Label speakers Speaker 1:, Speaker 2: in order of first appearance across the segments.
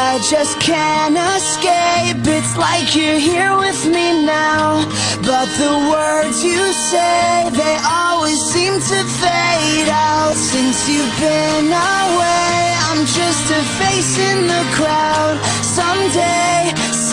Speaker 1: I just can't escape. It's like you're here with me now, but the words you say, they always seem to fade out. Since you've been away, I'm just a face in the crowd. Someday,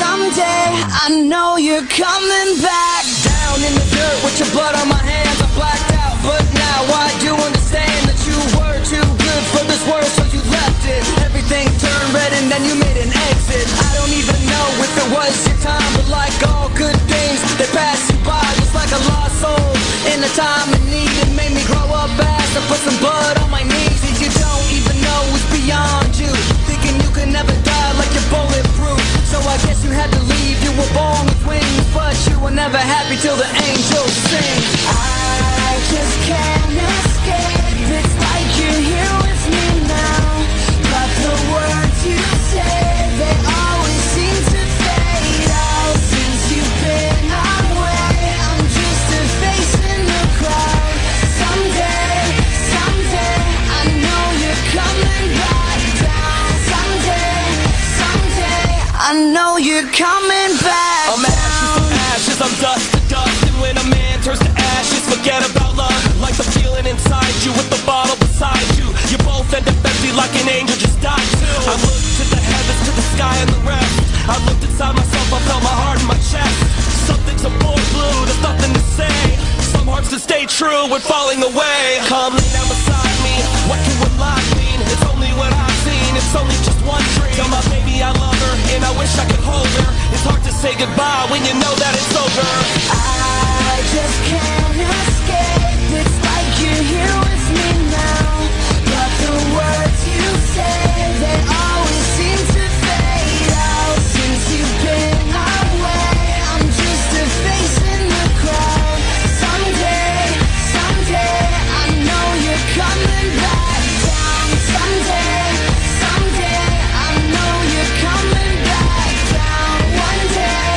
Speaker 1: I know you're coming back.
Speaker 2: Down in the dirt with your blood on my hands, I'm blacked out, but now I do understand that you were too good for this world, so you left it. Everything turned red and then you made an exit. I don't even know if it was your time, but like all good things, they pass you by just like a lost soul in a time of need. It made me grow up fast and put some blood on my knees. And you don't even know what's beyond you, thinking you could never die like you're bulletproof. So I guess you had to leave. You were born with wings, but you were never happy till the angels sing.
Speaker 1: I just can't escape. It's like you're here with me now, but the words you say, they always seem to fade out. Since you've been away, I'm just a face in the crowd. Someday, I know you're coming back down. Someday, I know you're coming back.
Speaker 2: I'm ashes to ashes, I'm dust to dust. And when a man turns to ashes, forget about love. Like the feeling inside you with the bottle beside you. You both end up empty like an angel just died too. I looked to the heavens, to the sky and the rest. I looked inside myself, I felt my heart in my chest. Something's a boy blue, there's nothing to say. Some hearts to stay true when falling away. Come lay down beside me, what can one lie mean? It's only what I've seen, it's only just one dream. Tell my baby I love her, and I wish I could hold her. It's hard to say goodbye when you know that it's over.
Speaker 1: I just can't escape. It's like you're here with me now, but the words you say, they always seem to fade out. Since you've been away, I'm just a face in the crowd. Someday, I know you're coming back down. Someday, I know you're coming back down. One day,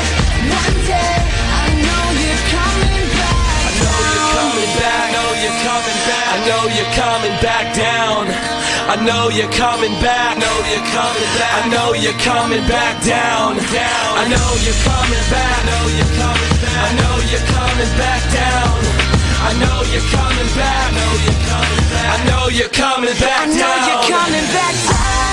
Speaker 1: I know you're coming back down.
Speaker 2: I know you're coming back down. I know you're coming back. I know you're coming back down. I know you're coming back. I know you're coming back down. I know you're coming back. I know you're coming back down.
Speaker 1: I know you're coming back down.